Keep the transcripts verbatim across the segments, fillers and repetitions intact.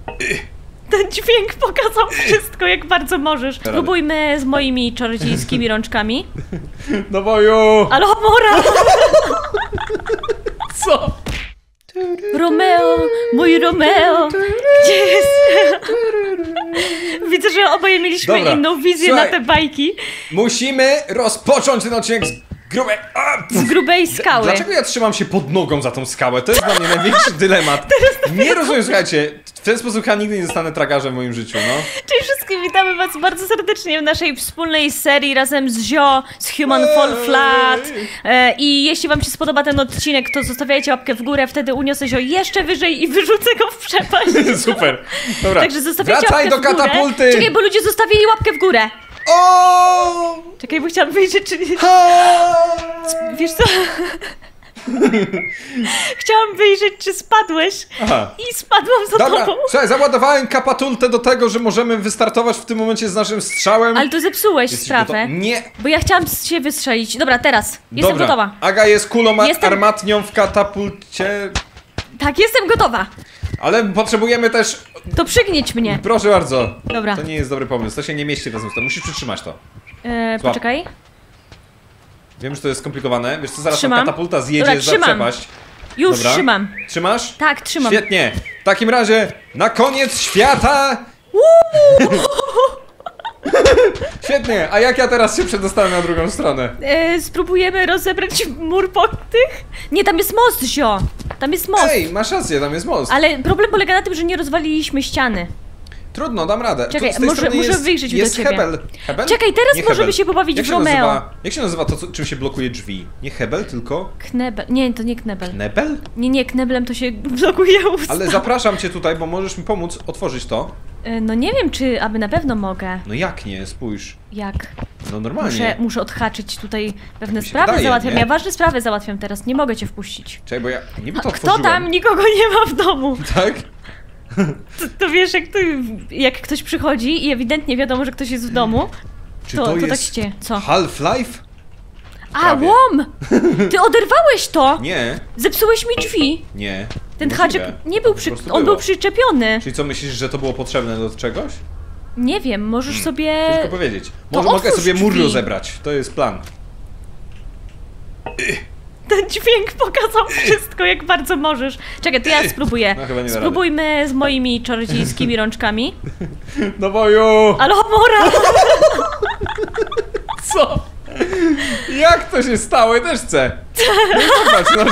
Ten dźwięk pokazał wszystko, jak bardzo możesz. Spróbujmy z moimi czarodziejskimi rączkami. Do boju! Alohomora! Co? Romeo, mój Romeo, gdzie jest? Widzę, że oboje mieliśmy Dobra, inną wizję słuchaj, na te bajki. Musimy rozpocząć ten odcinek z grubej... A, z grubej skały. Dlaczego ja trzymam się pod nogą za tą skałę? To jest dla mnie największy dylemat. Nie rozumiem, słuchajcie, w ten sposób ja nigdy nie zostanę tragarzem w moim życiu, no. Cześć wszystkim, witamy was bardzo serdecznie w naszej wspólnej serii razem z Zio, z Human Fall Flat. E, I jeśli wam się spodoba ten odcinek, to zostawiajcie łapkę w górę, wtedy uniosę Zio jeszcze wyżej i wyrzucę go w przepaść. Super. Dobra, także zostawiajcie wracaj łapkę do w górę. katapulty. Czekaj, bo ludzie zostawili łapkę w górę. O! Czekaj, bo chciałam wyjrzeć, czy nie... Wiesz co? Chciałam wyjrzeć, czy spadłeś. Aha. I spadłam za Dobra, tobą. słuchaj, załadowałem katapultę do tego, że możemy wystartować w tym momencie z naszym strzałem. Ale to zepsułeś Jesteś sprawę. gotowa? Nie. Bo ja chciałam się wystrzelić. Dobra, teraz. Jestem Dobra. gotowa. Aga jest kulą Jestem- armatnią w katapulcie. Tak, jestem gotowa. Ale potrzebujemy też... To przygnieć mnie. Proszę bardzo. Dobra. To nie jest dobry pomysł, to się nie mieści razem z tym. Musisz przytrzymać to. E, Złap. poczekaj. Wiem, że to jest skomplikowane. Wiesz co, zaraz Trzymam. ta katapulta zjedzie Dobra, za trzymam. przepaść. Już Dobra. trzymam. Trzymasz? Tak, trzymam. Świetnie. W takim razie, na koniec świata... Świetnie, a jak ja teraz się przedostanę na drugą stronę? E, spróbujemy rozebrać mur po tych? Nie, tam jest most, Zio. Tam jest most. Ej, masz rację, tam jest most. Ale problem polega na tym, że nie rozwaliliśmy ściany. Trudno, dam radę. Czekaj, Tu z tej może- strony muszę jest, wyjrzeć do jest ciebie. Hebel. Hebel? Czekaj, teraz Nie możemy Hebel. się pobawić jak w się Romeo. Nazywa, jak się nazywa to, co, czym się blokuje drzwi? Nie Hebel, tylko... Knebel. Nie, to nie knebel. Knebel? Nie, nie, kneblem to się blokuje usta. Ale zapraszam cię tutaj, bo możesz mi pomóc otworzyć to. E, No nie wiem, czy aby na pewno mogę. No jak nie? Spójrz. Jak? No normalnie. Muszę, muszę odhaczyć tutaj pewne mi się sprawy wydaje, załatwiam. nie? Ja ważne sprawy załatwiam teraz, nie mogę cię wpuścić. Czekaj, bo ja niby to A kto otworzyłem. tam? Nikogo nie ma w domu. Tak? To, to wiesz, jak, to, jak ktoś przychodzi i ewidentnie wiadomo, że ktoś jest w domu, Czy to, to, to, jest tak się dzieje. Co? Half-Life? A, prawie. łom! Ty oderwałeś to! Nie, Zepsułeś mi drzwi! nie. Ten Niemożliwe. haczyk nie był Po przy... prostu On było. był przyczepiony. Czyli co, myślisz, że to było potrzebne do czegoś? Nie wiem, możesz sobie... Ciężko powiedzieć. to Może mogę otwórz sobie mur drzwi. rozebrać. To jest plan. Ten dźwięk pokazał wszystko, jak bardzo możesz. Czekaj, to ja spróbuję. No, chyba nie da Spróbujmy z moimi czarodziejskimi rączkami. Do boju! Alohomora! Co? Jak to się stało? Ja też chcę. No zobacz, no.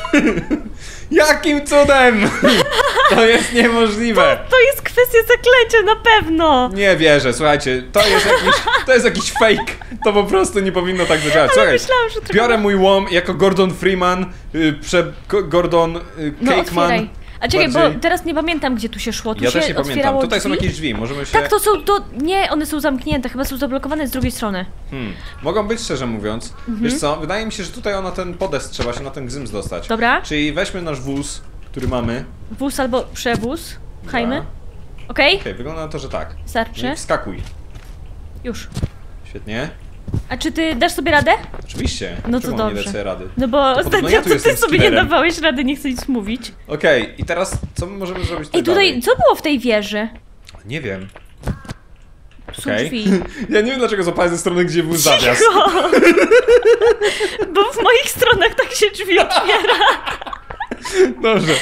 Jakim cudem? To jest niemożliwe. To jest kwestia zaklęcia, na pewno! Nie wierzę, słuchajcie, to jest jakiś, to jest jakiś fake. To po prostu nie powinno tak zadziałać. Słuchaj, myślałam, że trochę- biorę mój łom jako Gordon Freeman, y, prze, Go- Gordon y, No Cakeman. otwieraj. A czekaj, bardziej- bo teraz nie pamiętam, gdzie tu się szło. Tu Ja się też nie pamiętam. otwierało Tutaj drzwi? są jakieś drzwi, możemy się... Tak, to są, to... Nie, one są zamknięte, chyba są zablokowane z drugiej strony. Hmm. Mogą być, szczerze mówiąc. Mhm. Wiesz co, wydaje mi się, że tutaj na ten podest trzeba się na ten gzyms dostać. Dobra. Czyli weźmy nasz wóz, który mamy. Wóz albo przewóz. Pchajmy. Dobra. Okej? Okej, wygląda na to, że tak. No Starczy? i wskakuj. Już. Świetnie. A czy ty dasz sobie radę? Oczywiście. No to Czemu nie dobrze. dać sobie rady? No bo podobno ostatnio ja tu to ty jestem sobie nie skillerem. dawałeś rady, nie chcę nic mówić. Okej, i teraz co my możemy zrobić tutaj Ej, tutaj, dalej? co było w tej wieży? Nie wiem. Są Okej. drzwi. Ja nie wiem, dlaczego złapałem ze strony, gdzie wóz zawias. Cicho! Bo w moich stronach tak się drzwi otwiera. Dobrze.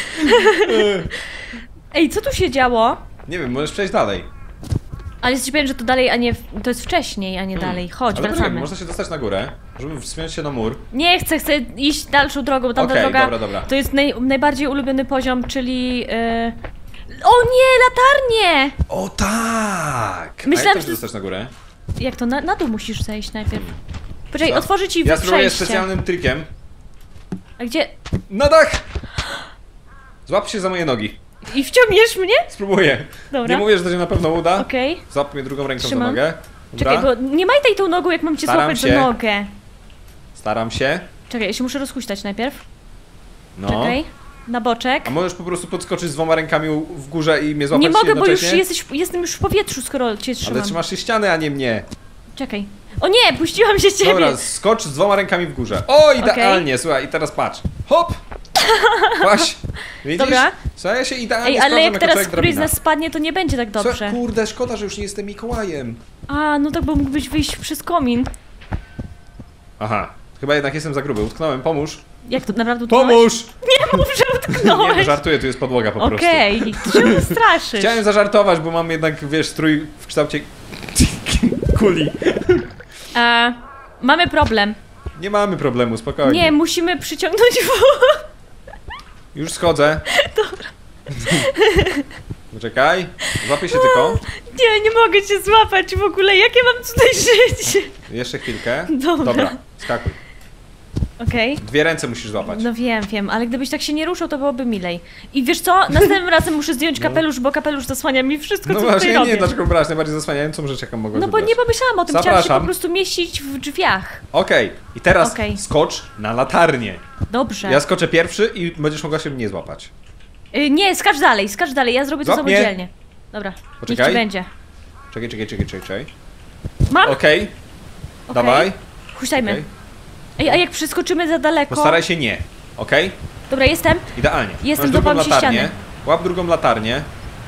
Ej, co tu się działo? Nie wiem, możesz przejść dalej. Ale jesteś pewien, że to dalej, a nie... w- To jest wcześniej, a nie dalej. Chodź, Ale poczekaj, wracamy. można się dostać na górę. Możemy wspiąć się na mur. Nie chcę, chcę iść dalszą drogą, tamta Okej, droga dobra, dobra. to jest naj, najbardziej ulubiony poziom, czyli... Yy... O nie, latarnie! O tak! Myślałam, a jak to że- się dostać na górę? Jak to, na, na dół musisz zejść najpierw. Poczekaj, Co? otworzę ci Ja spróbuję przejście. specjalnym trikiem. A gdzie... Na dach! Złap się za moje nogi. I wciągniesz mnie? Spróbuję. Dobra. Nie mówię, że to się na pewno uda. Okej. Złap mnie drugą ręką Trzymam. za nogę. Dobra. Czekaj, bo nie majtaj tą nogą, jak mam cię Staram złapać za się. nogę. Staram się. Czekaj, ja się muszę rozhuśtać najpierw. No. Czekaj. Na boczek. A możesz po prostu podskoczyć z dwoma rękami u- w górze i mnie złapać Nie mogę, bo już jednocześnie? jesteś, jestem już w powietrzu, skoro cię trzymam. Ale trzymasz się ściany, a nie mnie. Czekaj. O nie, puściłam się z ciebie. Dobra, skocz z dwoma rękami w górze. O, idealnie, słuchaj, i teraz patrz. Hop! Kłaś. Widzisz? Dobra. Co, ja się idealnie Ej, ale sprawdzam jak jako teraz człowiek któryś z drabina. nas spadnie, to nie będzie tak dobrze. Co? Kurde, szkoda, że już nie jestem Mikołajem. A, no tak, bo mógłbyś wyjść przez komin. Aha, chyba jednak jestem za gruby. Utknąłem, pomóż. Jak to naprawdę utknąłeś? Pomóż! Nie mów, że Nie, utknąłeś. no żartuję, tu jest podłoga po prostu. Okej, czemu straszysz? Chciałem zażartować, bo mam jednak, wiesz, strój w kształcie kuli. A, mamy problem. Nie mamy problemu, spokojnie. Nie, musimy przyciągnąć wóz. Już schodzę. Dobra. Poczekaj, złapię się tylko. Nie, nie mogę cię złapać w ogóle. Jakie mam tutaj życie? Jeszcze chwilkę. Dobra. Dobra, skakuj. Okej. Dwie ręce musisz złapać. No wiem, wiem, ale gdybyś tak się nie ruszał, to byłoby milej. I wiesz co? Następnym razem muszę zdjąć kapelusz, bo kapelusz zasłania mi wszystko, No co właśnie, tutaj nie robię. wiem dlaczego brać najbardziej zasłaniającą rzecz, jaką mogę No bo wybrać. nie pomyślałam o tym, chciałam się Zapraszam. po prostu mieścić w drzwiach. Okej, i teraz Okej. skocz na latarnię. Dobrze. Ja skoczę pierwszy i będziesz mogła się mnie złapać. Y, nie, skacz dalej, skacz dalej, ja zrobię to Złap mnie. samodzielnie. Dobra, niech Poczekaj. ci będzie. Czekaj, czekaj, czekaj, czekaj. czekaj. Mam? Okej, Okej. dawaj. Huśtajmy. Okej. Ej, a jak przeskoczymy za daleko? Postaraj się nie. Okej? Dobra, jestem. Idealnie. Jestem, Masz drugą złapałam się latarnię. ściany. Łap drugą latarnię.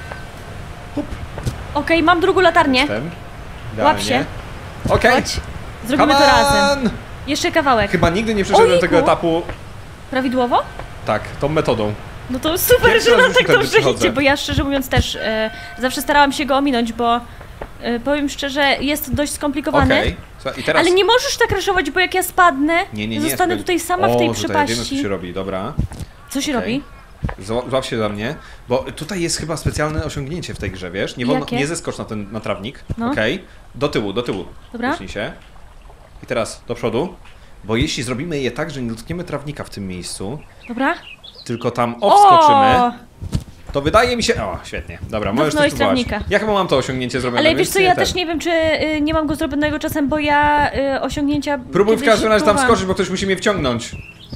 Okej, mam drugą latarnię. Jestem. Łap się. Okej. Chodź. Zrobimy Come to razem. on! Jeszcze kawałek. Chyba nigdy nie przeszedłem Ojku. tego etapu Prawidłowo? tak, tą metodą. No to super, Pierwszy że raz nam w tak życiu tędy dobrze przychodzę. idzie, bo ja szczerze mówiąc też e, zawsze starałam się go ominąć, bo e, powiem szczerze, jest dość skomplikowany. Okej. Słuchaj, i teraz... Ale nie możesz tak raszować, bo jak ja spadnę, nie, nie, nie, zostanę spokojnie. tutaj sama o, w tej tutaj przepaści. wiemy, co się robi, dobra. Co się Okej. robi? Zła- Złap się za mnie, bo tutaj jest chyba specjalne osiągnięcie w tej grze, wiesz? Nie wolno, Jakie? nie zeskocz na ten na trawnik. No. Okej. Do tyłu, do tyłu. Dobra. Puśnij się. I teraz do przodu. Bo jeśli zrobimy je tak, że nie dotkniemy trawnika w tym miejscu, Dobra? tylko tam obskoczymy, O! to wydaje mi się... O, świetnie. Dobra, możesz to Dotknąłeś spróbować. trawnika. Ja chyba mam to osiągnięcie zrobione. Ale wiesz więc co, nie ja ten. też nie wiem, czy y, nie mam go zrobionego czasem, bo ja y, osiągnięcia Próbuj w kiedyś każdym razie tam próbowałam. skoczyć, bo ktoś musi mnie wciągnąć.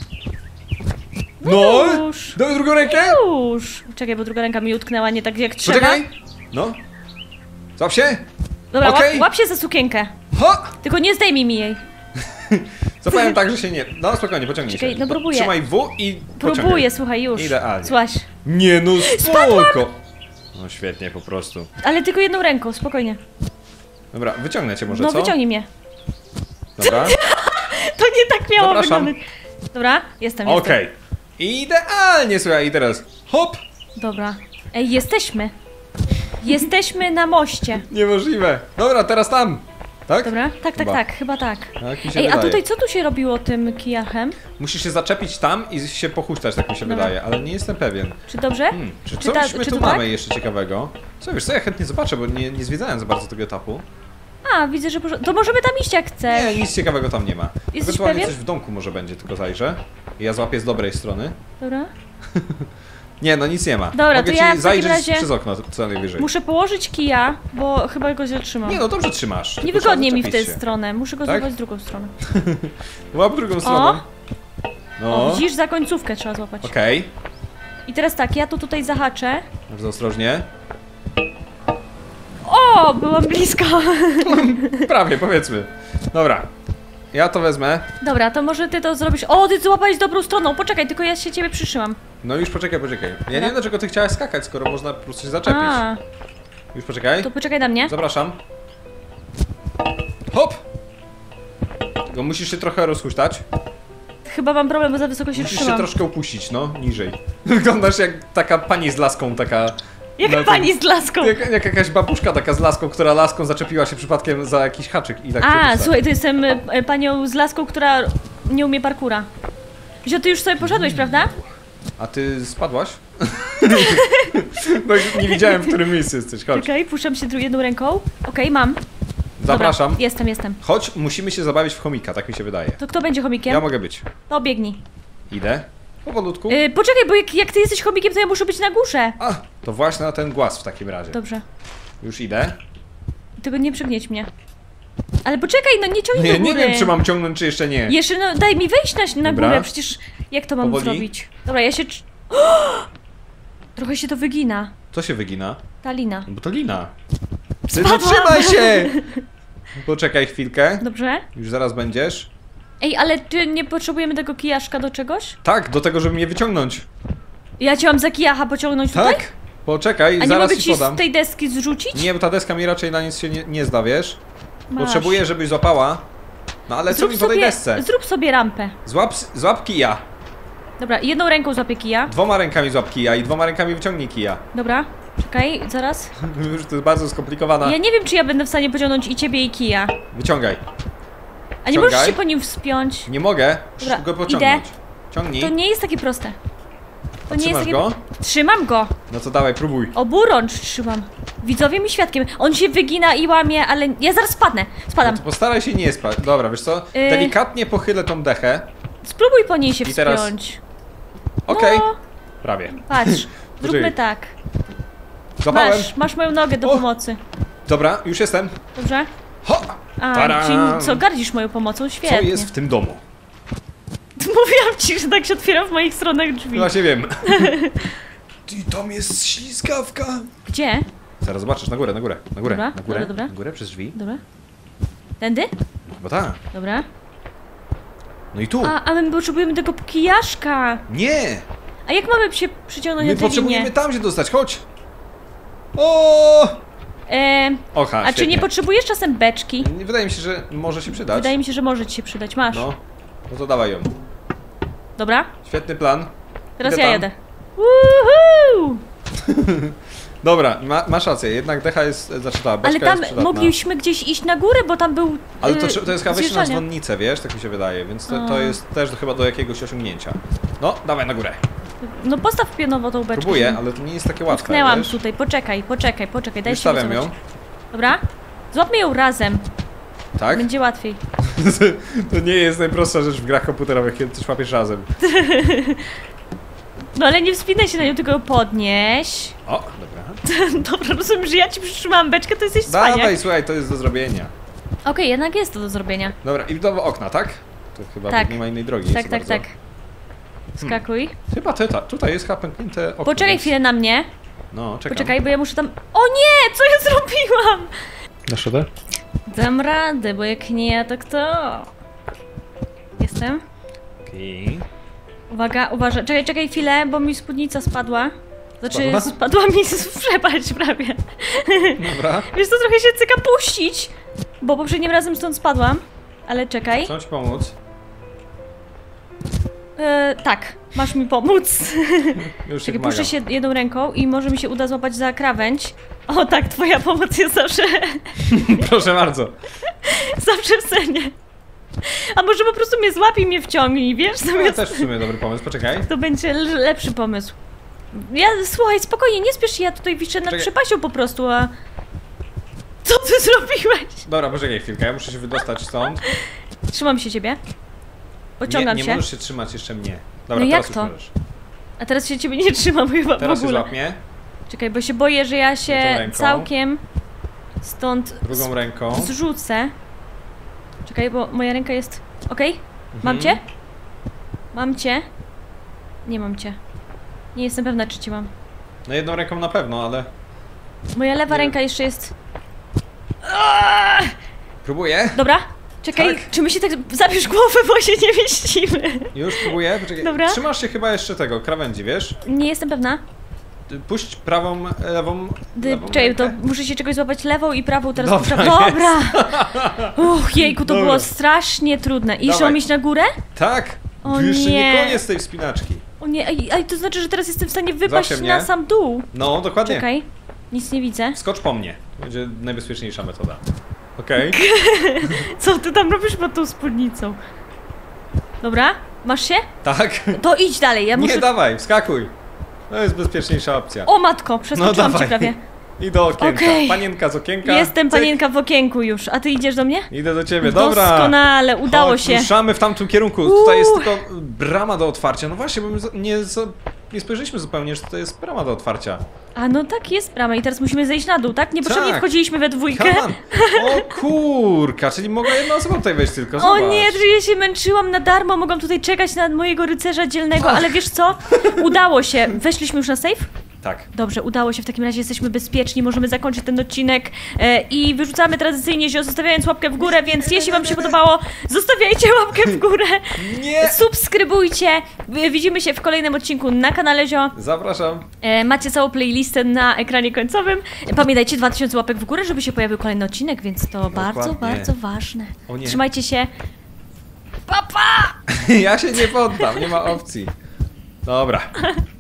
No! Już. Daj drugą rękę! Już. Czekaj, bo druga ręka mi utknęła nie tak jak trzeba. Poczekaj! No. Złap się! Dobra, Okej. łap, łap się za sukienkę. Ho! Tylko nie zdejmij mi jej. Zapowiem tak, że się nie... No spokojnie, pociągnij Czekaj, się. no próbuję. Trzymaj W i pociągaj. Próbuję, słuchaj, już. Idealnie. Złaś. Nie no, spoko! No świetnie, po prostu. Ale tylko jedną ręką, spokojnie. Dobra, wyciągnę cię może, No co? wyciągnij mnie. Dobra, To nie tak miało Zapraszam. wyglądać. Dobra, jestem, jestem. okej. Idealnie, słuchaj, i teraz hop! Dobra. Ej, jesteśmy. Jesteśmy na moście. Niemożliwe. Dobra, teraz tam. Tak? Dobra? Tak, tak, Chyba. tak, chyba tak. Tak mi się Ej, a wydaje. tutaj co tu się robiło tym kijachem? Musisz się zaczepić tam i się pochuśtać, tak mi się Dobra. wydaje, ale nie jestem pewien. Czy dobrze? Hmm, czy Czy ta- coś my czy tu to tak? mamy jeszcze ciekawego? Co wiesz, co ja chętnie zobaczę, bo nie, nie zwiedzałem za bardzo tego etapu. A, widzę, że poszło... To możemy tam iść jak chcesz. Nie, nic ciekawego tam nie ma. Jesteś Ewentualnie pewien? coś w domku może będzie, tylko zajrzę. I ja złapię z dobrej strony. Dobra. Nie, no nic nie ma. Dobra, Mogę to ci ja w takim zajrzeć razie- przez okno co najwyżej. Muszę położyć kija, bo chyba go źle trzymam. Nie no, dobrze trzymasz. tylko Niewygodnie trzeba mi w tę zaczepić się. stronę. Muszę go Tak? złapać w drugą stronę. Łap drugą stroną. No, O, widzisz, za końcówkę trzeba złapać. okej. I teraz tak, ja to tutaj zahaczę. Bardzo ostrożnie. O, byłam blisko. Prawie, powiedzmy. Dobra. Ja to wezmę. Dobra, to może ty to zrobisz. O, ty złapałeś dobrą stroną. Poczekaj, tylko ja się ciebie przytrzymam. No już poczekaj, poczekaj. Ja nie wiem, dlaczego ty chciałaś skakać, skoro można po prostu się zaczepić. A, Już poczekaj. to poczekaj na mnie. Zapraszam. Hop! Tylko musisz się trochę rozhuśtać. Chyba mam problem, bo za wysoko się Musisz się trzymam. troszkę upuścić, no, niżej. Wyglądasz jak taka pani z laską, taka... Jaka na pani tym- z laską. Jak, jak jakaś babuszka taka z laską, która laską zaczepiła się przypadkiem za jakiś haczyk i tak się A, puszcza. słuchaj, to jestem e, panią z laską, która nie umie parkura. Zio, ty już sobie poszedłeś, prawda? A ty spadłaś? No nie widziałem, w którym miejscu jesteś, chodź. Okej, puszczam się dru- jedną ręką. Okej, mam. Zapraszam. Dobra, jestem, jestem. Chodź, musimy się zabawić w chomika, tak mi się wydaje. To kto będzie chomikiem? Ja mogę być. To biegnij. Idę. Powolutku. Yy, poczekaj, bo jak, jak ty jesteś chomikiem, to ja muszę być na górze. A, to właśnie na ten głaz w takim razie. Dobrze. Już idę. Tylko nie przygnieć mnie. Ale poczekaj, no nie ciągnij Nie, do nie góry. wiem, czy mam ciągnąć, czy jeszcze nie. Jeszcze, no daj mi wejść na, na Dobra. górę, przecież jak to mam Powoli. zrobić? Dobra, ja się... cz- Trochę się to wygina. Co się wygina? Ta lina. No bo to lina. Ty Spadłam. zatrzymaj się! Poczekaj chwilkę. Dobrze? Już zaraz będziesz. Ej, ale czy nie potrzebujemy tego kijaszka do czegoś? Tak, do tego, żeby mnie wyciągnąć. Ja cię mam za kijacha pociągnąć tutaj? Tak? Poczekaj, A nie zaraz mogę ci ci podam. z tej deski zrzucić? Nie, bo ta deska mi raczej na nic się nie, nie zda, wiesz? Masz. Potrzebuję, żebyś złapała. No ale co Zrób mi po tej sobie, desce? zrób sobie rampę. Złap, złap kija. Dobra, jedną ręką złapię kija. Dwoma rękami złap kija i dwoma rękami wyciągnij kija. Dobra, czekaj, zaraz. Już to jest bardzo skomplikowana. Ja nie wiem, czy ja będę w stanie pociągnąć i ciebie, i kija. Wyciągaj. A nie możesz Ciągaj. się po nim wspiąć? Nie mogę. Dobra, Musisz go pociągnąć. idę. Ciągnij. To nie jest takie proste. To A nie jest trzymasz takie... go? Trzymam go. No to dawaj, próbuj. Oburącz trzymam. Widzowie mi świadkiem. On się wygina i łamie, ale ja zaraz spadnę. Spadam. No to postaraj się nie spać. Dobra, wiesz co? Yy. Delikatnie pochylę tą dechę. Spróbuj po niej się I teraz- wspiąć. Okej. No, Prawie. patrz. Zróbmy Poczekaj. tak. Złapałem. Masz, masz moją nogę do O. pomocy. Dobra, już jestem. Dobrze? Ho! A, Tadam! czyli co, gardzisz moją pomocą? Co Świetnie. jest w tym domu? Mówiłam ci, że tak się otwiera w moich stronach drzwi. Właśnie wiem. Ty, tam jest ślizgawka. Gdzie? Zaraz zobaczysz, na górę, na górę, na górę, Dobra, na górę, dobra, dobra. na górę przez drzwi. Dobra. Tędy? Bo tak. Dobra. No i tu. A, a my potrzebujemy tego kijaszka. Nie! A jak mamy się przyciągnąć My na tej potrzebujemy linie? tam się dostać, chodź! O! E, Oha, a czy świetnie. nie potrzebujesz czasem beczki? Wydaje mi się, że może się przydać. Wydaje mi się, że może ci się przydać. Masz. No, no to dawaj ją. Dobra? Świetny plan. Teraz Idę ja tam. jedę. Woohoo! Dobra, ma, masz rację, jednak decha jest, znaczy ta beczka Ale tam jest przydatna. mogliśmy gdzieś iść na górę, bo tam był. Ale to, yy, to jest chyba wejście na zjeżdżalnia. dzwonnicę, wiesz, tak mi się wydaje, więc to, A. to jest też do, chyba do jakiegoś osiągnięcia. No, dawaj na górę. No postaw pionowo tą beczkę. Próbuję, ale to nie jest takie łatwe, Utknęłam wiesz? tutaj, poczekaj, poczekaj, poczekaj, daj Już się stawiam ją. zobaczyć. Dobra? Złapmy ją razem, Tak? będzie łatwiej. To nie jest najprostsza rzecz w grach komputerowych, kiedy coś łapiesz razem. No ale nie wspinaj się na nią, tylko ją podnieś. O, dobra. Dobra, rozumiem, że ja ci przytrzymałam beczkę, to jesteś cwaniak. Dawaj, słuchaj, to jest do zrobienia. Okej, jednak jest to do zrobienia. Dobra, i do okna, tak? To chyba Tak. nie ma innej drogi. Tak, za tak, bardzo. tak. Skakuj. Chyba ty, ta, tutaj jest chyba pęknięte okno. Poczekaj więc- chwilę na mnie. No, czekam. Poczekaj, bo ja muszę tam... O nie! Co ja zrobiłam? Dasz radę? Dam radę, bo jak nie ja, to kto? Jestem. Okej. Uwaga, uważaj. Czekaj, czekaj chwilę, bo mi spódnica spadła. Znaczy, Spadła? spadła mi z przepaść prawie. Dobra. Wiesz co, trochę się cyka puścić, bo poprzednim razem stąd spadłam. Ale czekaj. Chcę ci pomóc. E, tak, masz mi pomóc. Już się Czekaj, pomagam. puszczę się jedną ręką i może mi się uda złapać za krawędź. O tak, twoja pomoc jest zawsze, Proszę bardzo. zawsze w cenie. A może po prostu mnie złapie i mnie wciągnij, wiesz? To Zamiast... też w sumie dobry pomysł, poczekaj. To będzie l- lepszy pomysł. Ja, słuchaj, spokojnie, nie spiesz się, ja tutaj wiszę nad Czekaj. przepaścią po prostu, a... Co ty zrobiłeś? Dobra, poczekaj chwilkę, ja muszę się wydostać stąd. Trzymam się ciebie. Nie, Pociągam nie się. możesz się trzymać jeszcze mnie. Dobra, No teraz jak już to? możesz. A teraz się ciebie nie trzymam chyba Teraz w się ogóle. złap mnie. Czekaj, bo się boję, że ja Tą się ręką. całkiem stąd Drugą ręką. zrzucę. Czekaj, bo moja ręka jest... Okej? Mam Mhm. cię? Mam cię? Nie mam cię. Nie jestem pewna, czy cię mam. No jedną ręką na pewno, ale... Moja lewa Nie. ręka jeszcze jest... Próbuję. Dobra, czekaj, Tak. czy my się tak... Zabierz głowę, bo się nie mieścimy. Już próbuję, poczekaj. Dobra. Trzymasz się chyba jeszcze tego, krawędzi, wiesz? Nie jestem pewna. Ty Puść prawą, lewą, Dy, lewą czekaj, to rękę. muszę się czegoś złapać lewą i prawą, teraz Dobra, puszczam. Dobra! Uch, jejku, to Dobra. było strasznie trudne. I jeszcze Dawaj. mam iść na górę? Tak! O Jeszcze nie nie. koniec tej wspinaczki. O nie, ej, ej, to znaczy, że teraz jestem w stanie wypaść Zawsze na mnie. sam dół. No, dokładnie. Czekaj, nic nie widzę. Skocz po mnie. To będzie najbezpieczniejsza metoda. Okej. Co ty tam robisz pod tą spódnicą? Dobra, masz się? Tak? To idź dalej, ja muszę... Nie, dawaj, wskakuj. To jest bezpieczniejsza opcja. O matko, przeskoczyłam No ci dawaj. prawie. I do okienka. Okej. Panienka z okienka. Jestem cyk. panienka w okienku już, a ty idziesz do mnie? Idę do ciebie, dobra. Doskonale, udało Chodź, się. ruszamy w tamtym kierunku. Uuu. Tutaj jest tylko brama do otwarcia. No właśnie, bo my za- nie, za- nie spojrzeliśmy zupełnie, że to jest brama do otwarcia. A no tak, jest brama i teraz musimy zejść na dół, tak? Niepotrzebnie Tak. wchodziliśmy we dwójkę. Come on. O kurka, czyli mogła jedna osoba tutaj wejść tylko, O zobacz. nie, że ja się męczyłam na darmo, mogłam tutaj czekać na mojego rycerza dzielnego, ale wiesz co? Udało się. Weszliśmy już na safe? Tak. Dobrze, udało się, w takim razie jesteśmy bezpieczni, możemy zakończyć ten odcinek e, i wyrzucamy tradycyjnie Zio, zostawiając łapkę w górę, więc jeśli wam się podobało, zostawiajcie łapkę w górę. Nie! Subskrybujcie. Widzimy się w kolejnym odcinku na kanale Zio. Zapraszam. E, macie całą playlistę na ekranie końcowym. Pamiętajcie, dwa tysiące łapek w górę, żeby się pojawił kolejny odcinek, więc to bardzo, Dokładnie. bardzo ważne. O nie. Trzymajcie się. Pa, pa! Ja się nie poddam, nie ma opcji. Dobra.